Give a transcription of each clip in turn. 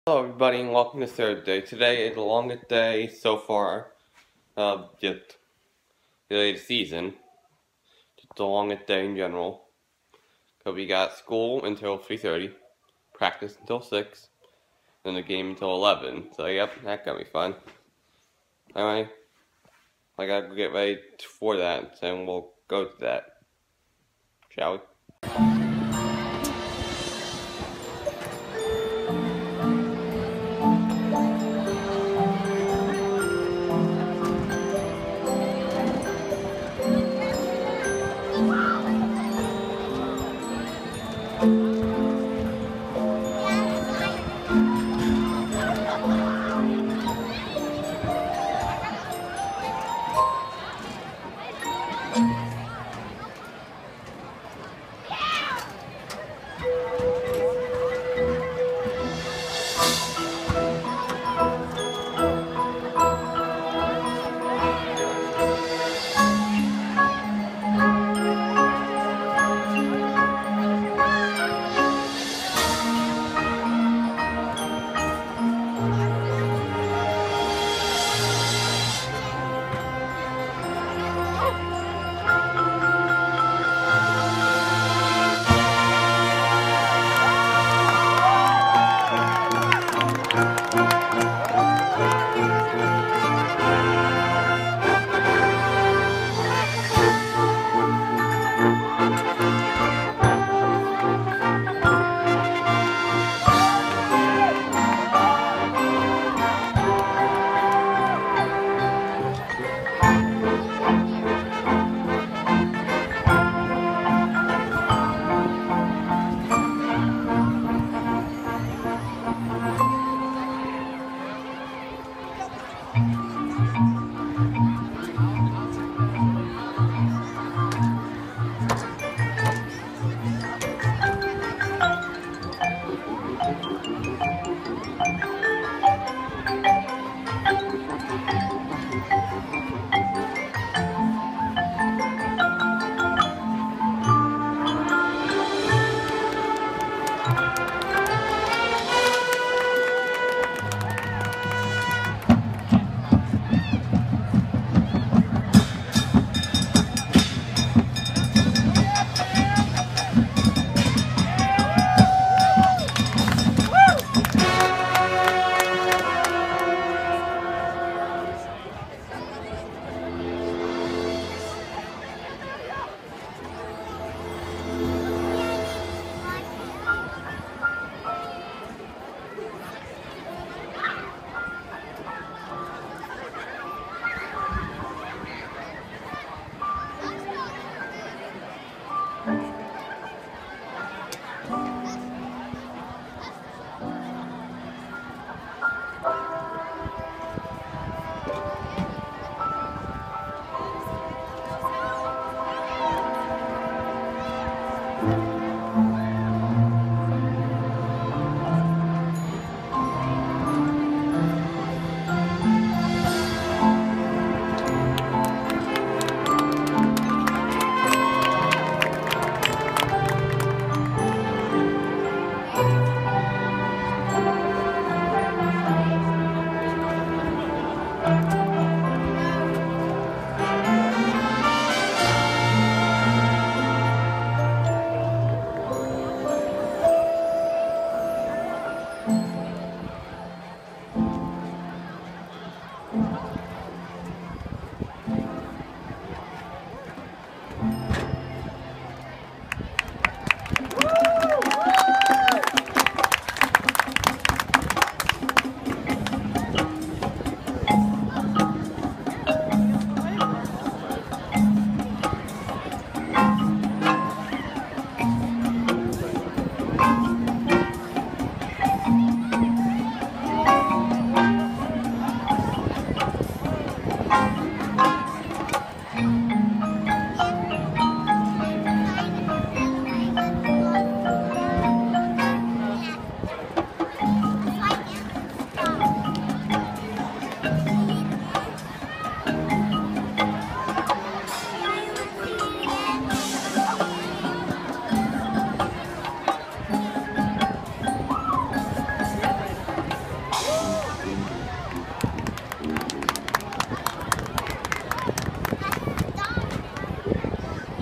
Hello everybody and welcome to Thursday. Today is the longest day so far of just the season. Just the longest day in general. So we got school until 3:30, practice until 6, then the game until 11. So yep, that's gonna be fun. Alright, I gotta get ready for that, and we'll go to that. Shall we?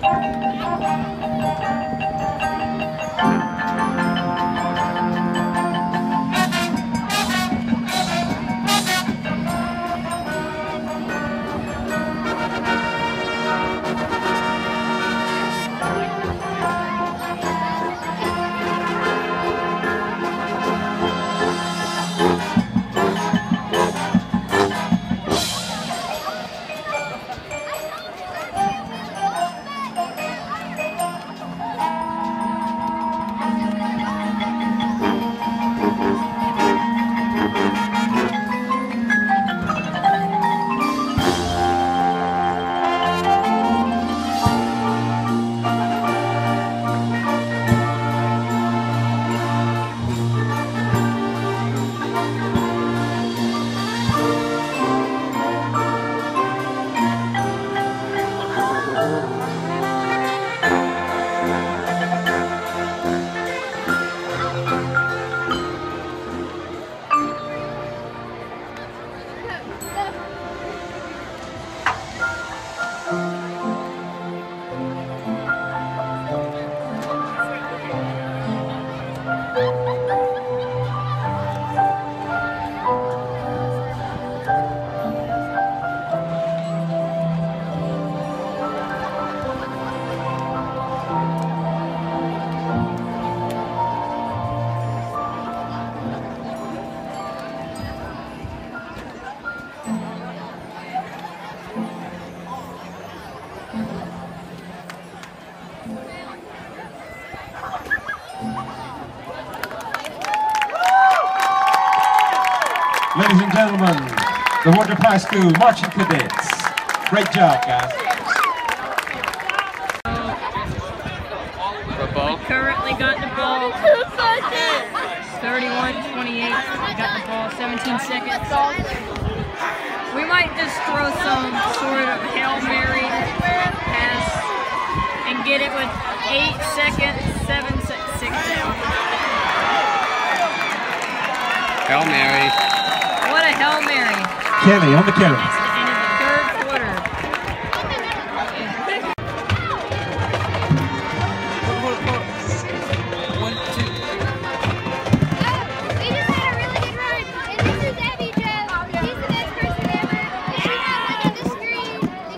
Ladies and gentlemen, the Wardrop High School Marching Cadets. Great job, guys. Currently got the ball. 31-28. Got the ball. 17 seconds. We might just throw some sort of Hail Mary pass and get it with 8 seconds, 7 seconds, 6 down. Hail Mary. What a Hail Mary. Kenny on the carry. It's the end of the third quarter. We just had a really good run, and this is Abby Joe. He's the best person ever. And she got like on the screen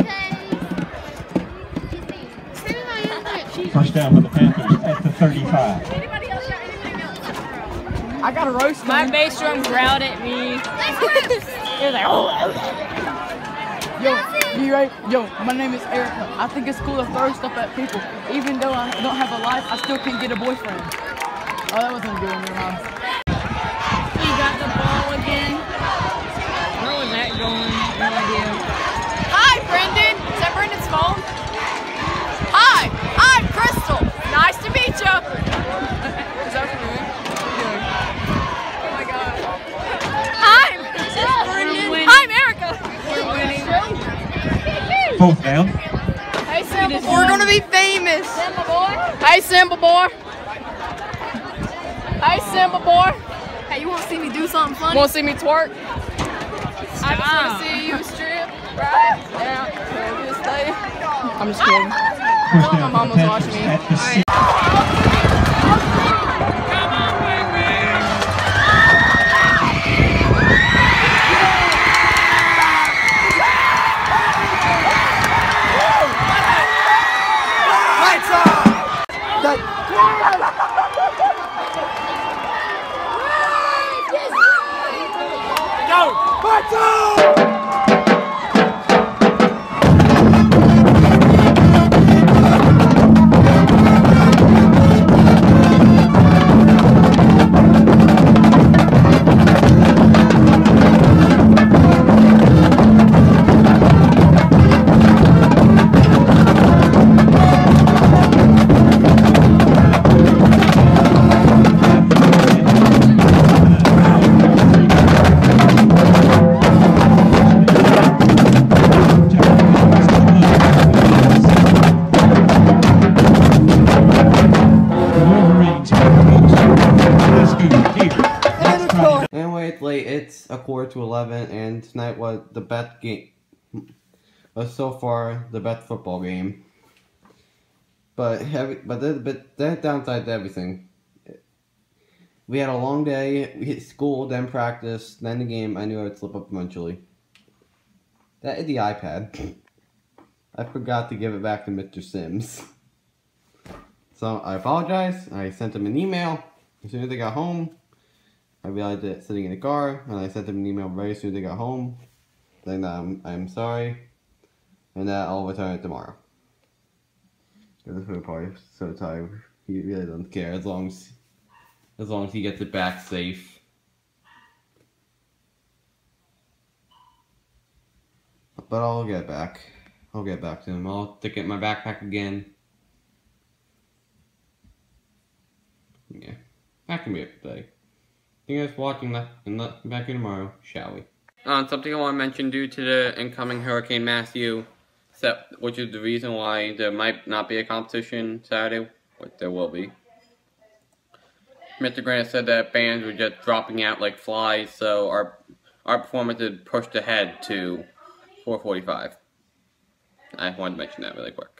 because she's First down for the Panthers at the 35. Anybody else got anything else? I got a roast. My bass drum growled at me. It was like, oh. Yo, my name is Erica. I think it's cool to throw stuff at people. Even though I don't have a life, I still can get a boyfriend. Oh, that wasn't good in your mouth. We got the ball again. Where was that going? No idea. Hi, Brendan. Is that Brendan's phone? Hi, I'm Crystal. Nice to meet you. Is that for me? Oh my God. I'm Brendan. I'm Erica. We're winning. Fourth down. Hey, Simba boy. We're gonna be famous. Simba boy. Hey, Simba boy. Hey, Simba boy. Hey, you want to see me do something funny? Want to see me twerk? I just want to see you strip right down to this day. I'm just kidding. First My down mom for the was watching Panthers me. at the 6. Anyway, it's late. It's 11:15, and tonight was the best game. Was so far the best football game. But that downside to everything. We had a long day. We hit school, then practice, then the game. I knew I would slip up eventually. That is the iPad. I forgot to give it back to Mr. Sims. So I apologize. I sent him an email as soon as I got home. I realized it sitting in the car, and I sent him an email very soon as I got home, saying that I'm sorry, and that I'll return it tomorrow. This is probably so tired. He really doesn't care as long as he gets it back safe. But I'll get back. I'll get back to him. I'll take it in my backpack again. Yeah, that can be it today. Thank you guys for watching. And back here tomorrow, shall we? Something I want to mention due to the incoming Hurricane Matthew, which is the reason why there might not be a competition Saturday, but there will be. Mr. Grant said that bands were just dropping out like flies, so our performance is pushed ahead to 4:45. I wanted to mention that really quick.